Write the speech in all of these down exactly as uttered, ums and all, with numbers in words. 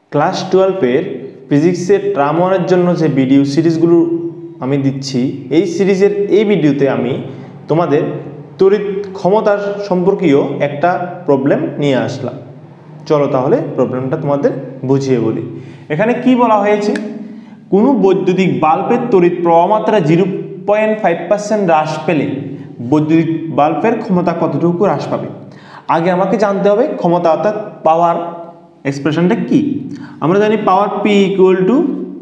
Class টুয়েলভের ফিজিক্সের tram ওয়ানের জন্য যে ভিডিও সিরিজগুলো আমি দিচ্ছি, এই সিরিজের এই ভিডিওতে আমি তোমাদের তড়িৎ ক্ষমতার সম্পর্কীয় একটা প্রবলেম নিয়ে আসলাম। চলো তাহলে প্রবলেমটা তোমাদের বুঝিয়ে বলি। এখানে কি বলা হয়েছে, কোনো বৈদ্যুতিক বাল্বের তড়িৎ প্রবাহমাত্রা জিরো পয়েন্ট ফাইভ পার্সেন্ট হ্রাস পেলে বৈদ্যুতিক বাল্বের ক্ষমতা কতটুকু হ্রাস পাবে। আগে আমাকে জানতে হবে ক্ষমতা অর্থাৎ পাওয়ার এক্সপ্রেশনটা কি। আমরা জানি power P equal to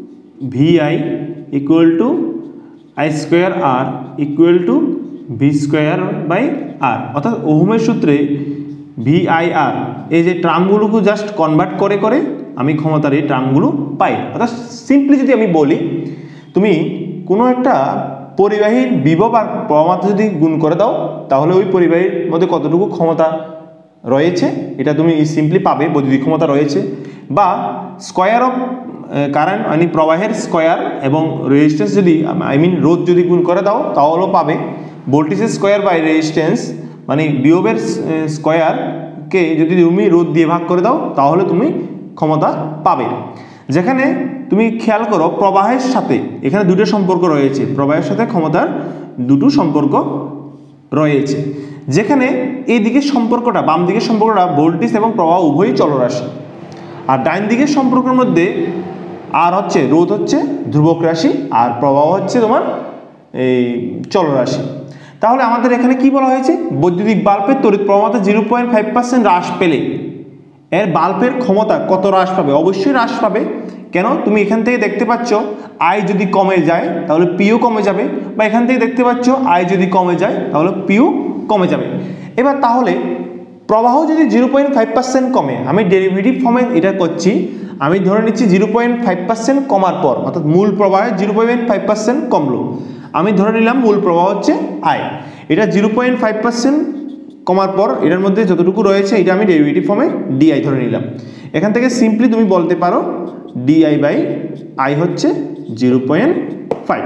V I equal to I square R equal to V square by R, অর্থাৎ ওহমের সূত্রে ভি আই আর এই যে টার্মগুলোকে জাস্ট কনভার্ট করে করে আমি ক্ষমতার এই টার্মগুলো পাই। অর্থাৎ সিম্পলি যদি আমি বলি, তুমি কোনো একটা পরিবাহীর বিভব আর প্রবাহমাত্রা যদি গুণ করে দাও, তাহলে ওই পরিবাহীর মধ্যে কতটুকু ক্ষমতা রয়েছে এটা তুমি সিম্পলি পাবে, বৈদ্যুতিক ক্ষমতা রয়েছে। বা স্কোয়ার অফ কারেন্ট মানে প্রবাহের স্কোয়ার এবং রেজিস্ট্যান্স যদি আই মিন রোধ যদি গুণ করে দাও তাহলেও পাবে। ভোল্টেজের স্কোয়ার বাই রেজিস্ট্যান্স মানে বিভবের স্কোয়ারকে যদি তুমি রোধ দিয়ে ভাগ করে দাও তাহলে তুমি ক্ষমতা পাবে। যেখানে তুমি খেয়াল করো প্রবাহের সাথে এখানে দুটো সম্পর্ক রয়েছে, প্রবাহের সাথে ক্ষমতার দুটো সম্পর্ক রয়েছে। যেখানে এই দিকের সম্পর্কটা বাম দিকের সম্পর্কটা ভোল্টেজ এবং প্রবাহ উভয়ই চলরাশি, আর ডাইন দিকের সম্পর্কের মধ্যে আর হচ্ছে রোধ হচ্ছে ধ্রুবক রাশি আর প্রবাহ হচ্ছে তোমার এই চলরাশি। তাহলে আমাদের এখানে কি বলা হয়েছে, বৈদ্যুতিক বাল্বের তড়িৎ প্রবাহমাত্রা জিরো পয়েন্ট ফাইভ পার্সেন্ট হ্রাস পেলে এর বাল্বের ক্ষমতা কত হ্রাস পাবে। অবশ্যই হ্রাস পাবে। কেন, তুমি এখান থেকে দেখতে পাচ্ছ আই যদি কমে যায় তাহলে পিও কমে যাবে, বা এখান থেকে দেখতে পাচ্ছ আই যদি কমে যায় তাহলে পিও কমে যাবে। এবার তাহলে প্রবাহ যদি জিরো পয়েন্ট ফাইভ পার্সেন্ট কমে, আমি ডেরিভেটিভ ফর্মে এটা করছি, আমি ধরে নিচ্ছি জিরো পয়েন্ট ফাইভ পার্সেন্ট কমার পর অর্থাৎ মূল প্রবাহে জিরো পয়েন্ট ফাইভ পার্সেন্ট কমলো, আমি ধরে নিলাম মূল প্রবাহ হচ্ছে আই। এটা জিরো পয়েন্ট ফাইভ পার্সেন্ট কমার পর এটার মধ্যে যতটুকু রয়েছে এটা আমি ডেরিভেটিভ ফর্মে ডিআই ধরে নিলাম। এখান থেকে সিম্পলি তুমি বলতে পারো ডিআই বাই আই হচ্ছে জিরো পয়েন্ট ফাইভ।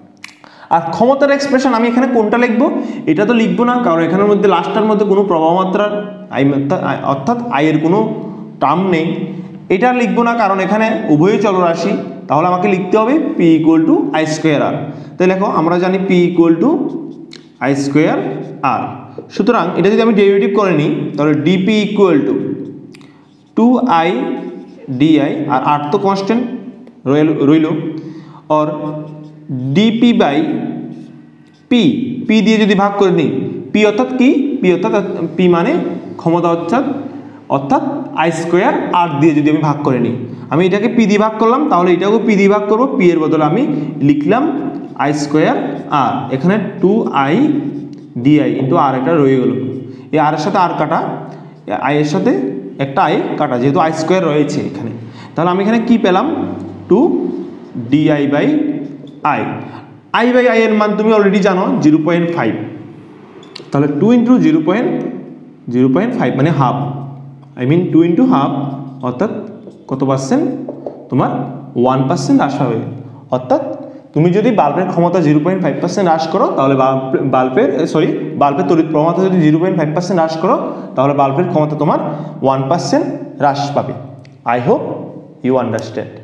আর ক্ষমতার এক্সপ্রেশন আমি এখানে কোনটা লিখবো, এটা তো লিখবো না, কারণ এখানের মধ্যে লাস্টের মধ্যে কোনো প্রবাহমাত্রার আই অর্থাৎ আয়ের কোনো টার্ম নেই। এটা লিখবো না কারণ এখানে উভয়ই চলরাশি, তাহলে আমাকে লিখতে হবে P equal to I square R. তাই দেখো আমরা জানি P equal to I square R. সুতরাং এটা যদি আমি ডেরিভেটিভ করে নিই তাহলে DP equal to two I DI R R তো কনস্ট্যান্ট রইল, আর ডিপি বাই পি, পি দিয়ে যদি ভাগ করে নিই, পি অর্থাৎ কি, পি অর্থাৎ পি মানে ক্ষমতা অর্থাৎ অর্থাৎ আই স্কোয়ার আর দিয়ে যদি আমি ভাগ করে নিই, আমি এটাকে পি দিয়ে ভাগ করলাম তাহলে এটাকেও পি দিয়ে ভাগ করবো, পি এর বদলে আমি লিখলাম আই স্কোয়ার আর। এখানে two I DI into R একটা রয়ে গেল, এই আর এর সাথে আর কাটা, আই এর সাথে একটা আই কাটা, যেহেতু আই স্কোয়ার রয়েছে এখানে, তাহলে আমি এখানে কি পেলাম two DI by I. I by I এর মান তুমি অলরেডি জানো জিরো পয়েন্ট ফাইভ, তাহলে two into zero point zero point five মানে half, I mean two into half অর্থাৎ কত পার্সেন্ট, তোমার ওয়ান পার্সেন্ট হ্রাস হবে। অর্থাৎ তুমি যদি বাল্বের ক্ষমতা জিরো পয়েন্ট ফাইভ পার্সেন্ট হ্রাস করো তাহলে বাল্বের সরি বাল্বের তড়িৎ প্রবাহমাত্রা যদি জিরো পয়েন্ট ফাইভ পার্সেন্ট হ্রাস করো তাহলে বাল্বের ক্ষমতা তোমার ওয়ান পার্সেন্ট হ্রাস পাবে। I hope you understand.